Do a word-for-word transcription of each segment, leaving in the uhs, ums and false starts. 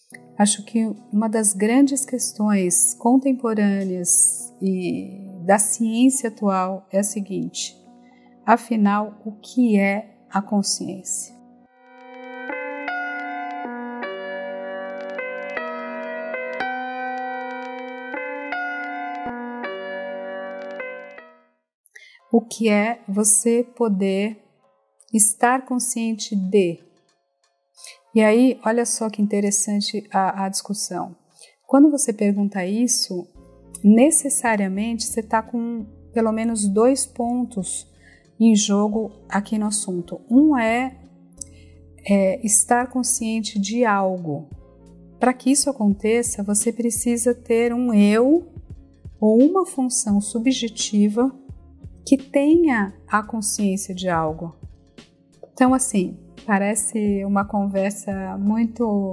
Acho que uma das grandes questões contemporâneas e da ciência atual é a seguinte: afinal, o que é a consciência? O que é você poder estar consciente de? E aí, olha só que interessante a, a discussão. Quando você pergunta isso, necessariamente você está com pelo menos dois pontos em jogo aqui no assunto. Um é, é estar consciente de algo. Para que isso aconteça, você precisa ter um eu ou uma função subjetiva que tenha a consciência de algo. Então, assim, parece uma conversa muito,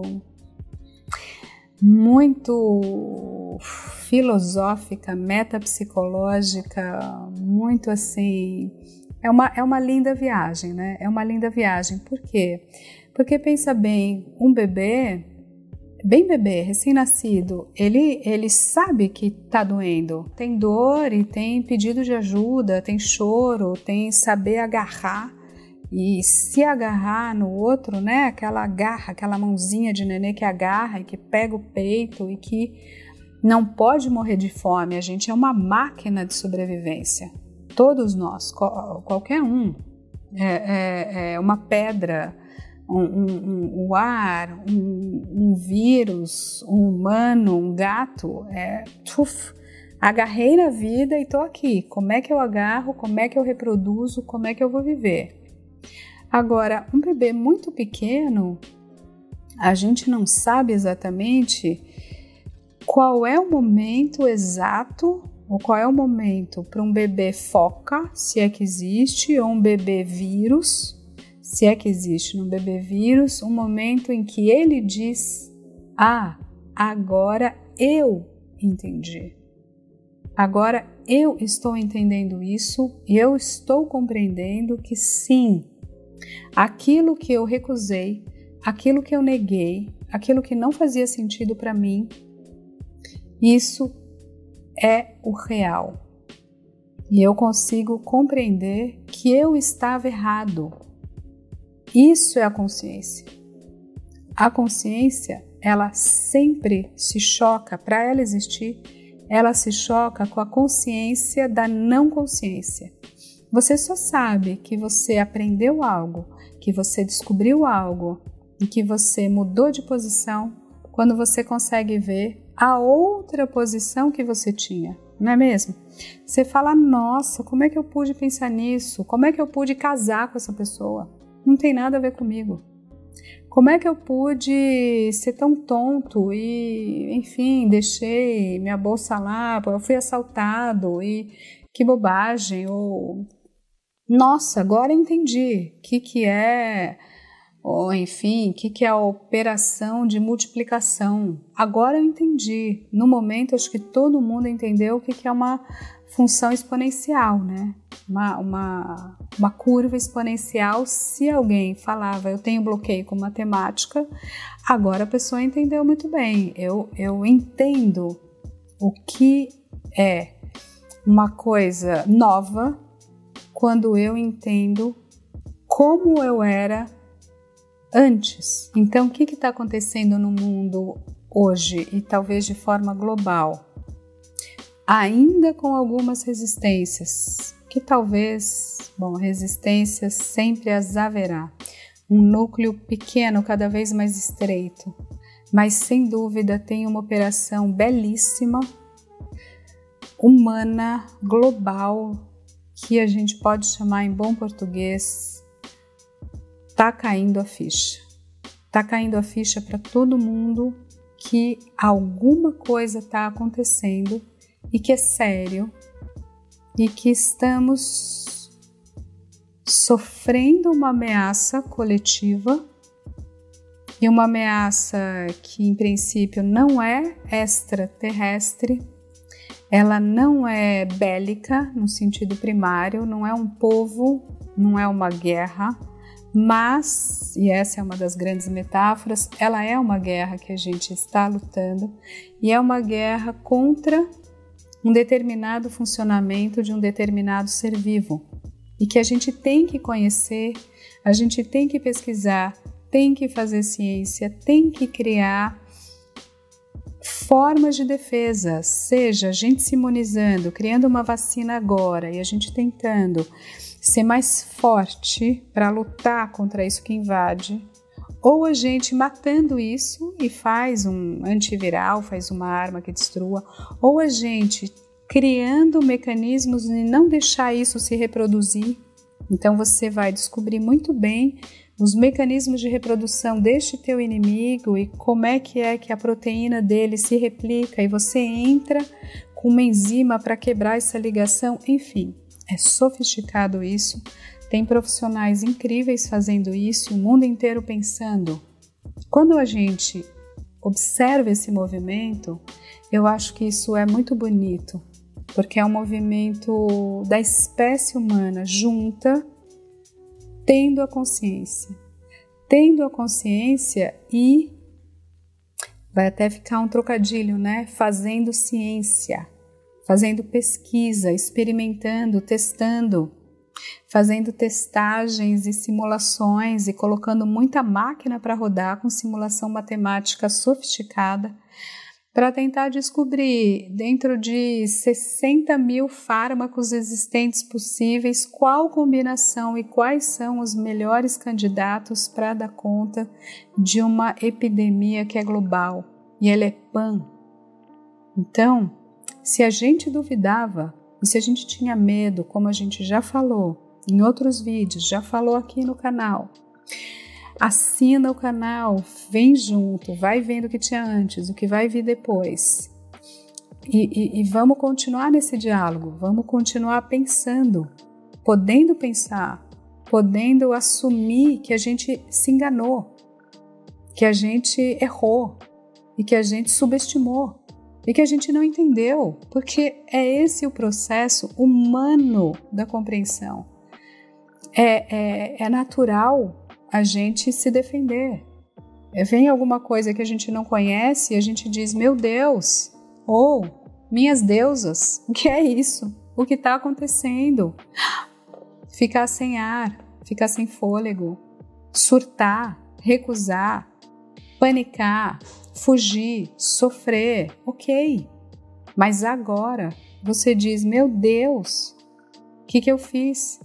muito filosófica, metapsicológica, muito assim... É uma, é uma linda viagem, né? É uma linda viagem. Por quê? Porque pensa bem, um bebê, bem bebê, recém-nascido, ele, ele sabe que tá doendo. Tem dor e tem pedido de ajuda, tem choro, tem saber agarrar. E se agarrar no outro, né? Aquela garra, aquela mãozinha de nenê que agarra e que pega o peito e que não pode morrer de fome. A gente é uma máquina de sobrevivência. Todos nós, qualquer um. É, é, é uma pedra, um, um, um, um ar, um, um vírus, um humano, um gato. É, uf, agarrei na vida e tô aqui. Como é que eu agarro? Como é que eu reproduzo? Como é que eu vou viver? Agora, um bebê muito pequeno, a gente não sabe exatamente qual é o momento exato, ou qual é o momento para um bebê foca, se é que existe, ou um bebê vírus, se é que existe no bebê vírus, um momento em que ele diz: ah, agora eu entendi. Agora eu estou entendendo isso, eu estou compreendendo que sim, aquilo que eu recusei, aquilo que eu neguei, aquilo que não fazia sentido para mim, isso é o real. E eu consigo compreender que eu estava errado. Isso é a consciência. A consciência, ela sempre se choca, para ela existir, ela se choca com a consciência da não consciência. Você só sabe que você aprendeu algo, que você descobriu algo e que você mudou de posição quando você consegue ver a outra posição que você tinha, não é mesmo? Você fala: nossa, como é que eu pude pensar nisso? Como é que eu pude casar com essa pessoa? Não tem nada a ver comigo. Como é que eu pude ser tão tonto e, enfim, deixei minha bolsa lá, eu fui assaltado e que bobagem, ou nossa, agora eu entendi o que, que é, ou enfim, o que, que é a operação de multiplicação. Agora eu entendi. No momento, acho que todo mundo entendeu o que, que é uma função exponencial, né? Uma, uma, uma curva exponencial. Se alguém falava, eu tenho bloqueio com matemática, agora a pessoa entendeu muito bem. Eu, eu entendo o que é uma coisa nova quando eu entendo como eu era antes. Então, o que está acontecendo no mundo hoje e talvez de forma global? Ainda com algumas resistências, que talvez, bom, resistências sempre as haverá. Um núcleo pequeno, cada vez mais estreito, mas sem dúvida tem uma operação belíssima, humana, global, que a gente pode chamar em bom português, tá caindo a ficha. Tá caindo a ficha para todo mundo que alguma coisa está acontecendo e que é sério e que estamos sofrendo uma ameaça coletiva e uma ameaça que em princípio não é extraterrestre, ela não é bélica no sentido primário, não é um povo, não é uma guerra, Mas, e essa é uma das grandes metáforas, ela é uma guerra que a gente está lutando e é uma guerra contra um determinado funcionamento de um determinado ser vivo e que a gente tem que conhecer, a gente tem que pesquisar, tem que fazer ciência, tem que criar formas de defesa, seja a gente se imunizando, criando uma vacina agora e a gente tentando ser mais forte para lutar contra isso que invade, ou a gente matando isso e faz um antiviral, faz uma arma que destrua, ou a gente criando mecanismos de não deixar isso se reproduzir. Então você vai descobrir muito bem os mecanismos de reprodução deste teu inimigo e como é que é que a proteína dele se replica e você entra com uma enzima para quebrar essa ligação. Enfim, é sofisticado isso, tem profissionais incríveis fazendo isso, o mundo inteiro pensando. Quando a gente observa esse movimento, eu acho que isso é muito bonito, porque é um movimento da espécie humana junta, tendo a consciência, tendo a consciência e vai até ficar um trocadilho, né? Fazendo ciência, fazendo pesquisa, experimentando, testando, fazendo testagens e simulações e colocando muita máquina para rodar com simulação matemática sofisticada para tentar descobrir, dentro de sessenta mil fármacos existentes possíveis, qual combinação e quais são os melhores candidatos para dar conta de uma epidemia que é global e ela é pan. Então, se a gente duvidava e se a gente tinha medo, como a gente já falou em outros vídeos, já falou aqui no canal, assina o canal, vem junto, vai vendo o que tinha antes, o que vai vir depois. E, e, e vamos continuar nesse diálogo, vamos continuar pensando, podendo pensar, podendo assumir que a gente se enganou, que a gente errou e que a gente subestimou e que a gente não entendeu, porque é esse o processo humano da compreensão. É, é, é natural a gente se defender. Vem alguma coisa que a gente não conhece e a gente diz, meu Deus, ou minhas deusas, o que é isso? O que está acontecendo? Ficar sem ar, ficar sem fôlego, surtar, recusar, panicar, fugir, sofrer, ok. Mas agora você diz, meu Deus, o que, que eu fiz?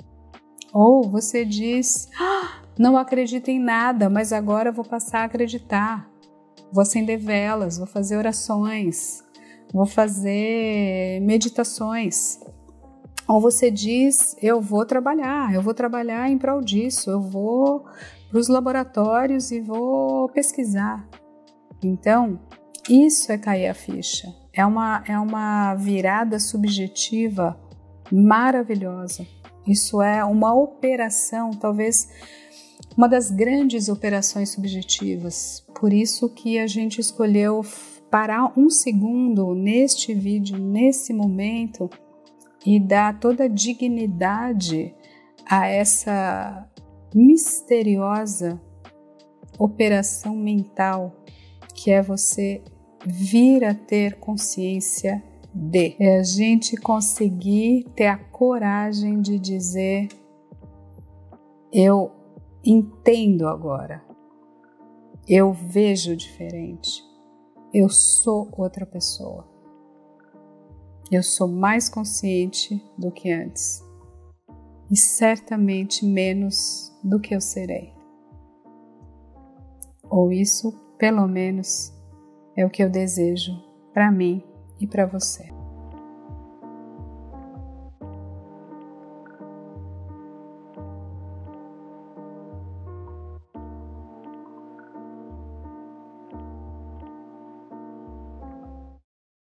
Ou você diz, ah, não acredito em nada, mas agora vou passar a acreditar. Vou acender velas, vou fazer orações, vou fazer meditações. Ou você diz, eu vou trabalhar, eu vou trabalhar em prol disso, eu vou para os laboratórios e vou pesquisar. Então, isso é cair a ficha. É uma, é uma virada subjetiva maravilhosa. Isso é uma operação, talvez uma das grandes operações subjetivas. Por isso que a gente escolheu parar um segundo neste vídeo, nesse momento, e dar toda a dignidade a essa misteriosa operação mental que é você vir a ter consciência de. É a gente conseguir ter a coragem de dizer, eu entendo agora, eu vejo diferente, eu sou outra pessoa, eu sou mais consciente do que antes e certamente menos do que eu serei. Ou isso, pelo menos, é o que eu desejo para mim e para você.